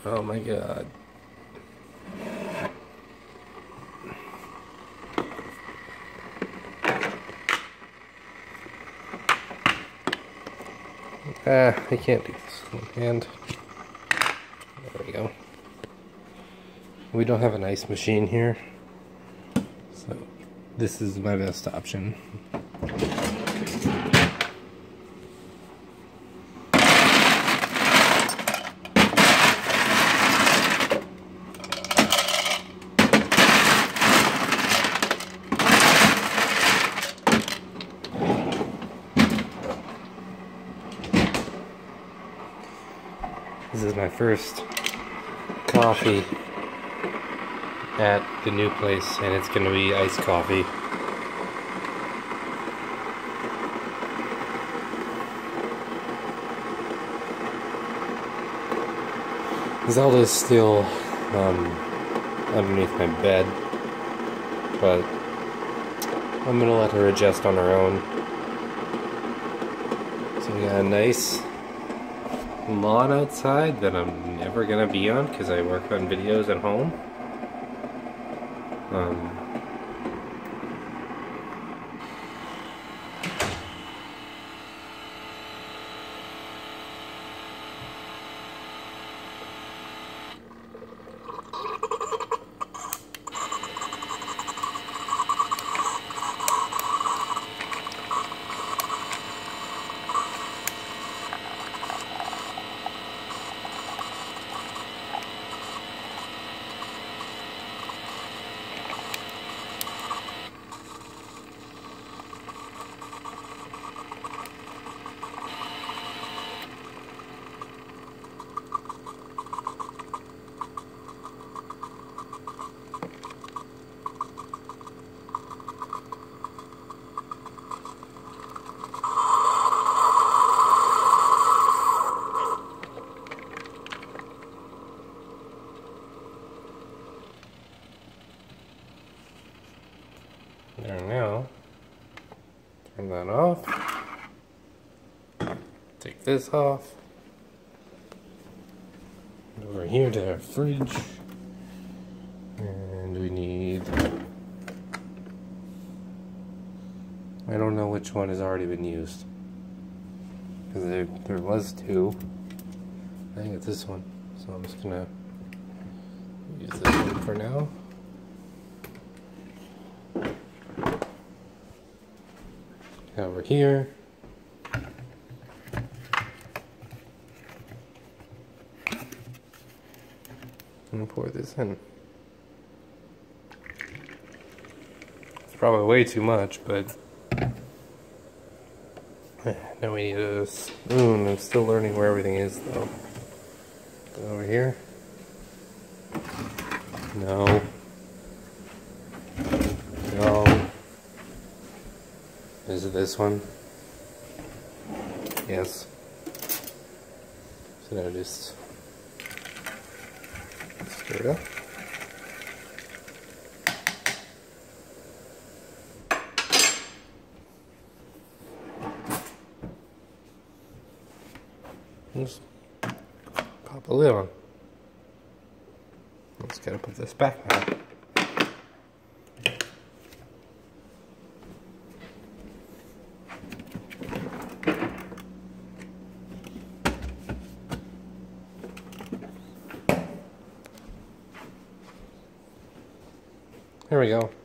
Oh my god. I can't do this with one hand. There we go. We don't have an ice machine here, so this is my best option. This is my first coffee at the new place, and it's gonna be iced coffee. Zelda's still underneath my bed, but I'm gonna let her adjust on her own. So we got a nice lawn outside that I'm never gonna be on because I work on videos at home. There now. Turn that off. Take this off. Over here to our fridge. And we need... I don't know which one has already been used. Because there was two. I think it's this one. So I'm just gonna use this one for now. Over here. I'm gonna pour this in. It's probably way too much, but now we need a spoon. I'm still learning where everything is though. Over here. No. No. Is it this one? Yes. So now just stir it up. And just pop a lid on. Just gotta put this back now. There we go.